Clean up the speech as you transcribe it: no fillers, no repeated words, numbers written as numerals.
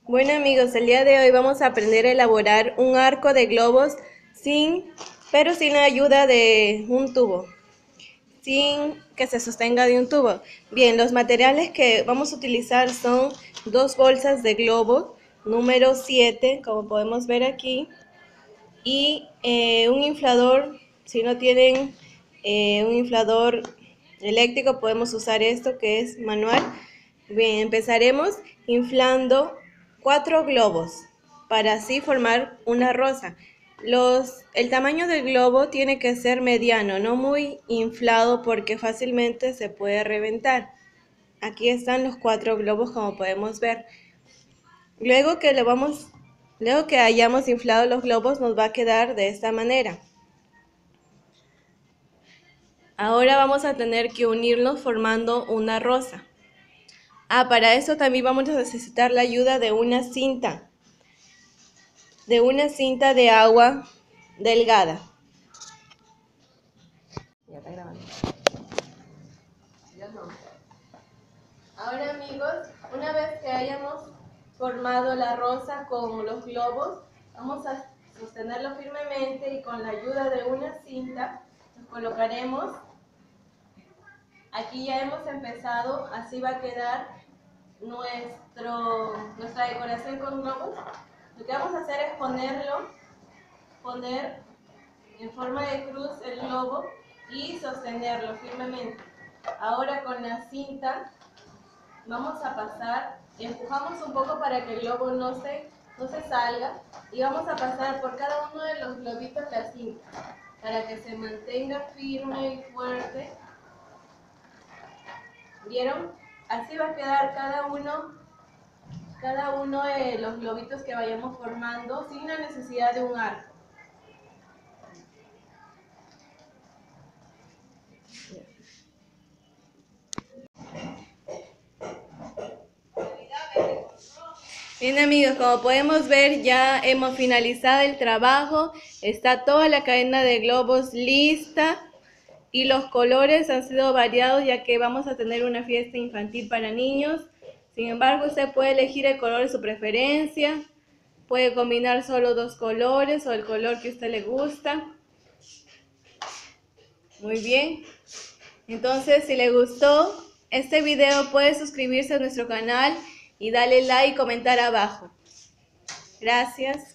Bueno amigos, el día de hoy vamos a aprender a elaborar un arco de globos pero sin la ayuda de un tubo, sin que se sostenga de un tubo. Bien, los materiales que vamos a utilizar son 2 bolsas de globo, número 7, como podemos ver aquí, y un inflador. Si no tienen un inflador eléctrico, podemos usar esto que es manual. Bien, empezaremos inflando 4 globos para así formar una rosa. El tamaño del globo tiene que ser mediano, no muy inflado porque fácilmente se puede reventar. Aquí están los 4 globos como podemos ver. Luego que hayamos inflado los globos nos va a quedar de esta manera. Ahora vamos a tener que unirlos formando una rosa. Para eso también vamos a necesitar la ayuda de una cinta de agua delgada. Ya está grabando. Ahora amigos, una vez que hayamos formado la rosa con los globos, vamos a sostenerlo firmemente y con la ayuda de una cinta nos colocaremos. Aquí ya hemos empezado, así va a quedar nuestra decoración con globos. Lo que vamos a hacer es poner en forma de cruz el globo y sostenerlo firmemente. Ahora con la cinta vamos a pasar, empujamos un poco para que el globo no se salga y vamos a pasar por cada uno de los globitos la cinta para que se mantenga firme y fuerte. ¿Vieron? Así va a quedar cada uno de los globitos que vayamos formando sin la necesidad de un arco. Bien amigos, como podemos ver ya hemos finalizado el trabajo, está toda la cadena de globos lista y los colores han sido variados ya que vamos a tener una fiesta infantil para niños. Sin embargo, usted puede elegir el color de su preferencia, puede combinar solo 2 colores o el color que a usted le gusta. Muy bien, entonces si le gustó este video puede suscribirse a nuestro canal y darle like y comentar abajo. Gracias.